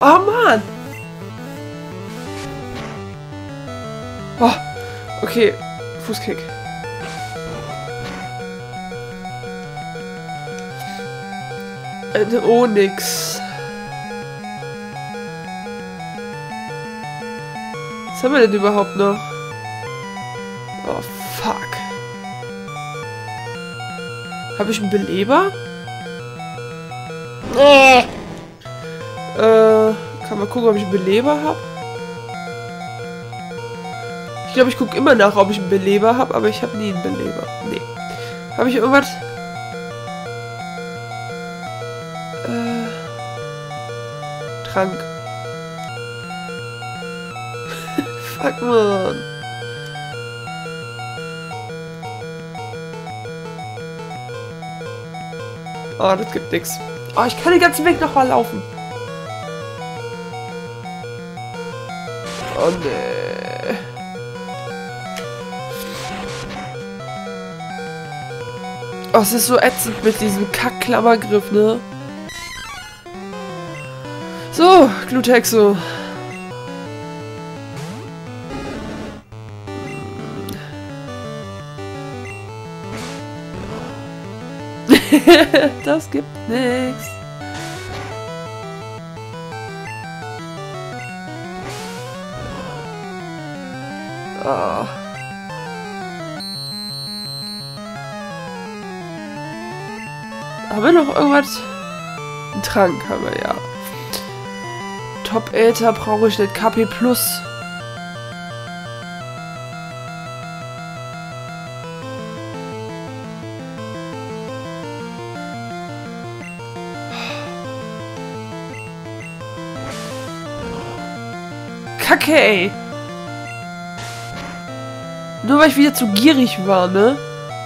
Oh Mann! Oh, okay. Fußkick. Eine Onyx. Was haben wir denn überhaupt noch? Oh, fuck. Habe ich einen Beleber? Kann man gucken, ob ich einen Beleber habe? Ich glaube, ich gucke immer nach, ob ich einen Beleber habe, aber ich habe nie einen Beleber. Nee. Habe ich irgendwas? Trank. Fuck, man. Oh, das gibt nichts. Oh, ich kann den ganzen Weg noch mal laufen. Oh, nee. Oh, es ist so ätzend mit diesem Kack-Klammergriff, ne? So, Glutexo. Das gibt nichts. Oh. Haben wir noch irgendwas? Einen Trank haben wir, ja. Top-Äther brauche ich nicht. KP Plus. Kacke, ey. Nur weil ich wieder zu gierig war, ne?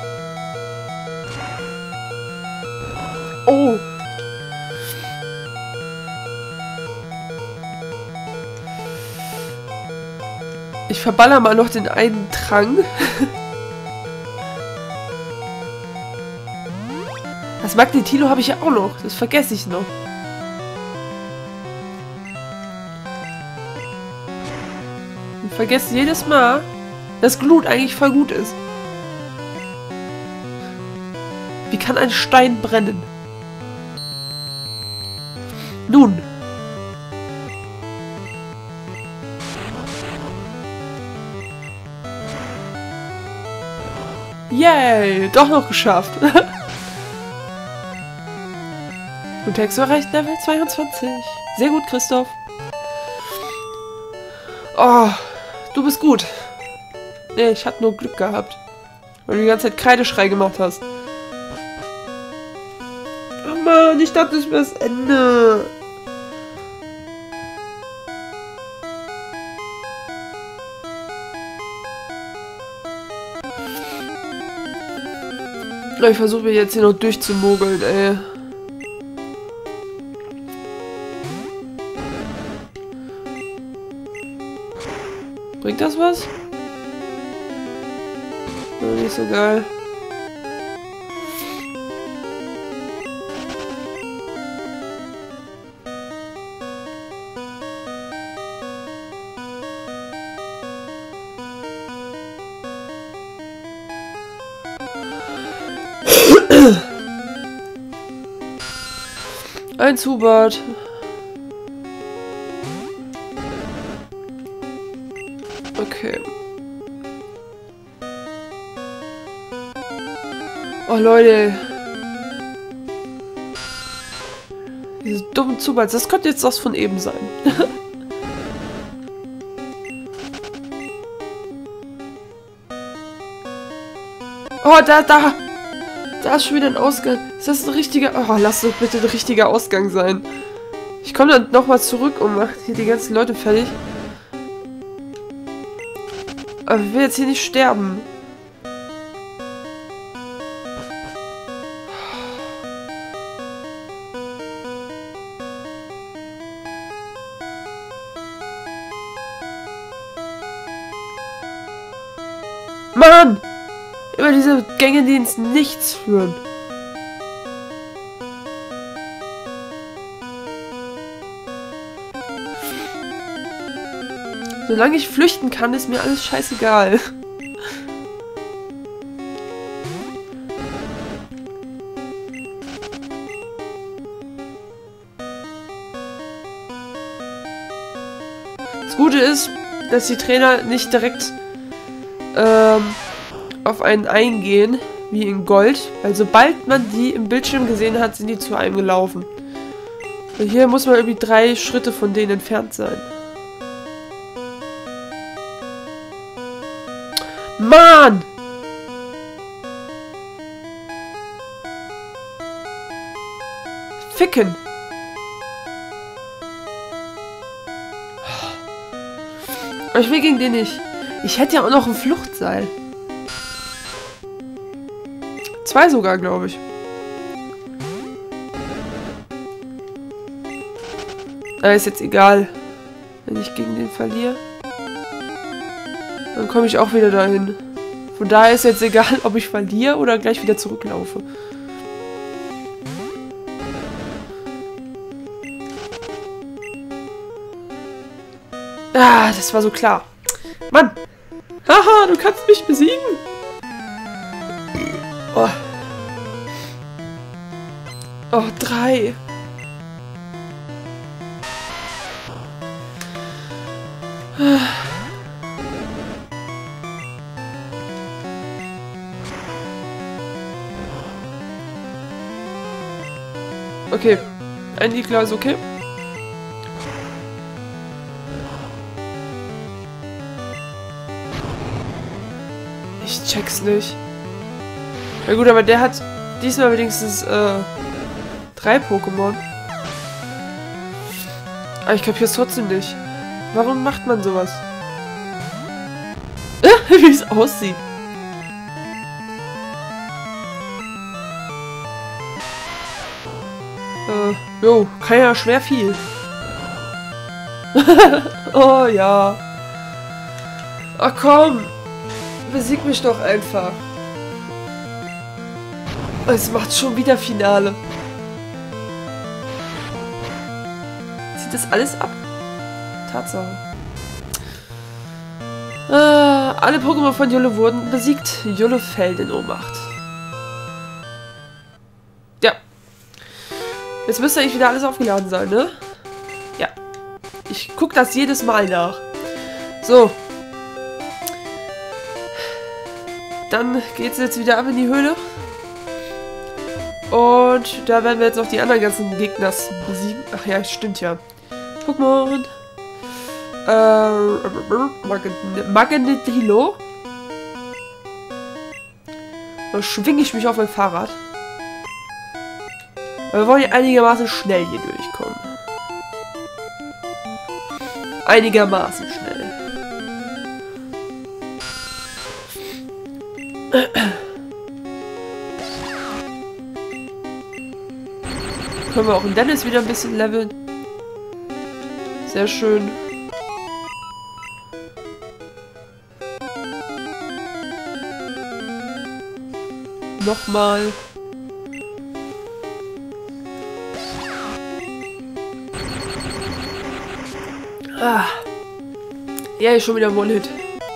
Oh. Ich verballer mal noch den einen Trank. Das Magnetilo habe ich ja auch noch. Das vergesse ich noch. Ich vergesse jedes Mal, dass Glut eigentlich voll gut ist. Wie kann ein Stein brennen? Nun. Yay, doch noch geschafft. Glutexo erreicht Level 22. Sehr gut, Christoph. Oh, du bist gut. Nee, ich hatte nur Glück gehabt. Weil du die ganze Zeit Kreideschrei gemacht hast. Oh Mann, ich dachte, das wäre das Ende. Ich versuche mich jetzt hier noch durchzumogeln, ey. Bringt das was? Nicht so geil. Ein Zubat. Okay. Oh Leute. Diese dummen Zubats. Das könnte jetzt das von eben sein. Oh, da. Da ist schon wieder ein Ausgang. Ist das ein richtiger... Oh, lass doch bitte ein richtiger Ausgang sein. Ich komme dann nochmal zurück und mache hier die ganzen Leute fertig. Aber ich will jetzt hier nicht sterben. Mann! Immer diese Gänge, die ins Nichts führen. Solange ich flüchten kann, ist mir alles scheißegal. Das Gute ist, dass die Trainer nicht direkt auf einen eingehen, wie in Gold. Weil sobald man die im Bildschirm gesehen hat, sind die zu einem gelaufen. Und hier muss man irgendwie 3 Schritte von denen entfernt sein. Mann! Ficken! Aber ich will gegen den nicht. Ich hätte ja auch noch ein Fluchtseil. 2 sogar, glaube ich. Ist jetzt egal. Wenn ich gegen den verliere, dann komme ich auch wieder dahin. Von daher ist jetzt egal, ob ich verliere oder gleich wieder zurücklaufe. Ah, das war so klar. Mann! Haha, du kannst mich besiegen! Oh. Oh, 3. Okay. Ein Igler ist okay. Ich check's nicht. Na gut, aber der hat diesmal wenigstens 3 Pokémon. Aber ich kapier's trotzdem nicht. Warum macht man sowas? Wie es aussieht. Jo, kann ja schwer viel. Oh ja. Ach komm. Besieg mich doch einfach. Es macht schon wieder Finale. Zieht das alles ab? Tatsache. Alle Pokémon von Jolo wurden besiegt. Jolo fällt in Ohnmacht. Ja. Jetzt müsste eigentlich wieder alles aufgeladen sein, ne? Ja. Ich gucke das jedes Mal nach. So. Dann geht's jetzt wieder ab in die Höhle. Und da werden wir jetzt noch die anderen ganzen Gegners besiegen. Ach ja, stimmt ja. Pokémon. Magnetilo. Da schwinge ich mich auf mein Fahrrad. Wir wollen ja einigermaßen schnell hier durchkommen. Einigermaßen schnell. Können wir auch in Dennis wieder ein bisschen leveln. Sehr schön. Nochmal. Ah. Ja, ist schon wieder One-Hit.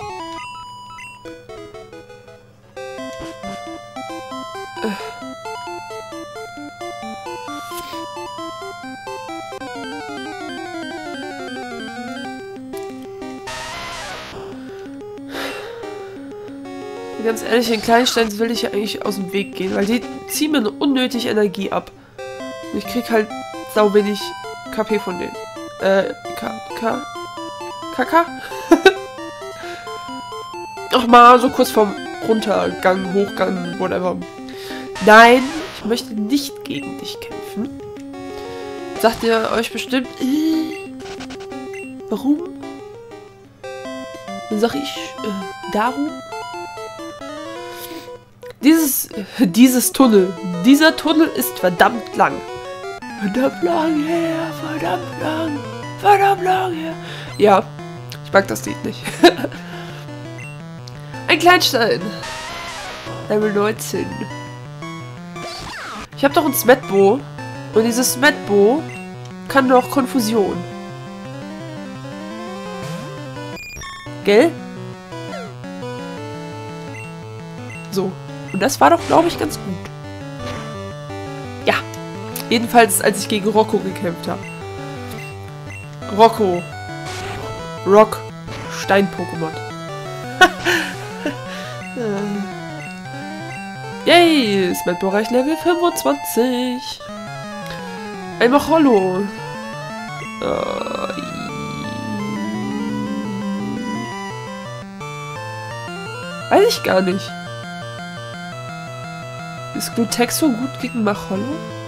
Ganz ehrlich, in Kleinsteins will ich ja eigentlich aus dem Weg gehen, weil die ziehen mir unnötig Energie ab. Und ich krieg halt sau wenig KP von denen. Kaka? Ach mal, so kurz vorm Runtergang, Hochgang, whatever. Nein, ich möchte nicht gegen dich kämpfen. Sagt ihr euch bestimmt, warum? Dann sag ich, darum. Dieses Tunnel. Dieser Tunnel ist verdammt lang. Verdammt lang her, verdammt lang. Verdammt lang her. Ja, ich mag das Lied nicht. Ein Kleinstein. Level 19. Ich habe doch ein Smetbo. Und dieses Smetbo kann doch Konfusion. Gell? So. Und das war doch, glaube ich, ganz gut. Ja. Jedenfalls, als ich gegen Rocco gekämpft habe. Rocco. Rock. Stein-Pokémon. Yay! Smetbereich Level 25. Ein Machollo. Weiß ich gar nicht. Ist Glutex so gut gegen Machollo?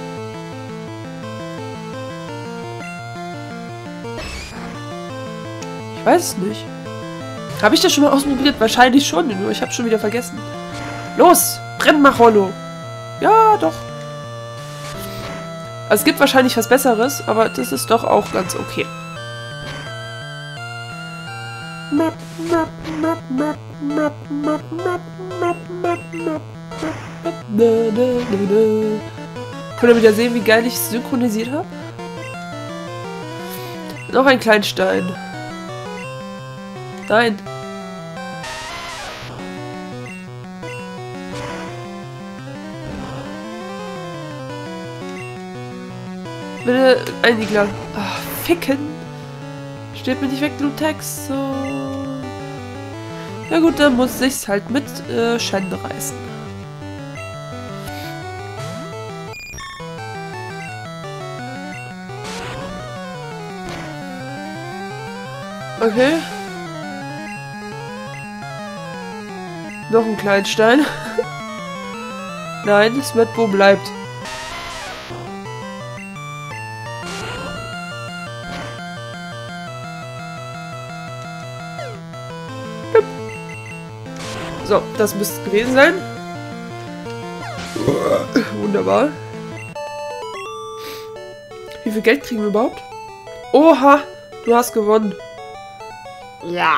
Ich weiß es nicht. Habe ich das schon mal ausprobiert? Wahrscheinlich schon, nur ich habe schon wieder vergessen. Los! Brenn Machollo! Ja, doch. Also es gibt wahrscheinlich was Besseres, aber das ist doch auch ganz okay. Könnt ihr wieder sehen, wie geil ich es synchronisiert habe? Noch ein Kleinstein. Nein. Bitte ein Igler. Ach, ficken. Steht mir nicht weg, Glutex. So. Ja gut, dann muss ich's halt mit Shen reißen. Okay. Noch ein Kleinstein. Nein, Smetbo bleibt. So, das müsste es gewesen sein. Wunderbar. Wie viel Geld kriegen wir überhaupt? Oha, du hast gewonnen. Ja.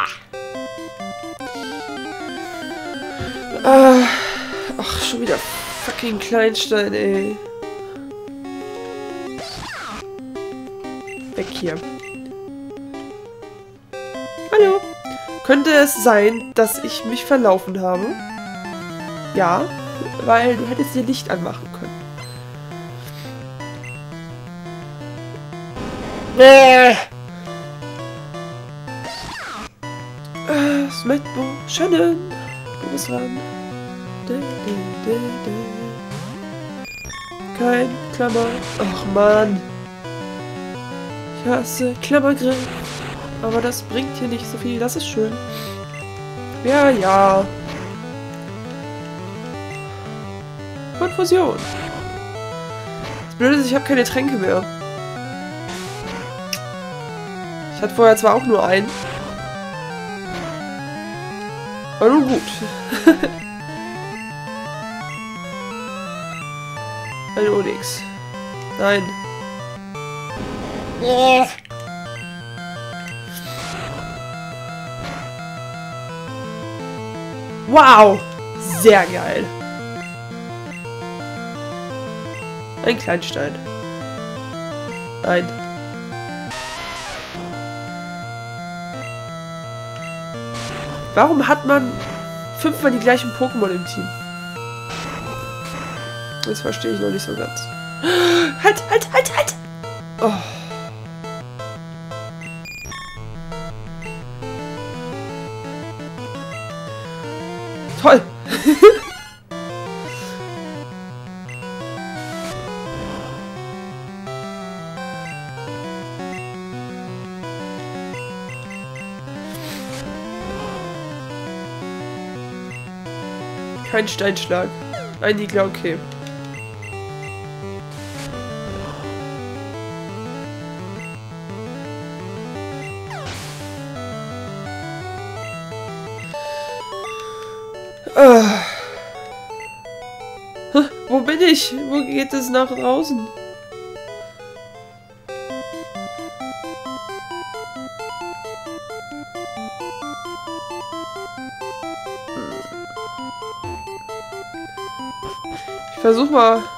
Ach, schon wieder fucking Kleinstein, ey. Weg hier. Hallo. Könnte es sein, dass ich mich verlaufen habe? Ja, weil du hättest dir Licht anmachen können. Smetbo, Shannon, du bist dran. Kein Klammer. Ach Mann. Ich hasse Klammergriff. Aber das bringt hier nicht so viel. Das ist schön. Ja, ja. Konfusion. Das Blöde ist, ich habe keine Tränke mehr. Ich hatte vorher zwar auch nur einen. Aber nun gut. Ein Onyx. Nein. Wow! Sehr geil. Ein Kleinstein. Nein. Warum hat man 5-mal die gleichen Pokémon im Team? Das verstehe ich noch nicht so ganz. Halt, halt, halt, halt! Oh. Toll! Kein Steinschlag. Ein Igler, okay. Wo bin ich? Wo geht es nach draußen? Ich versuch mal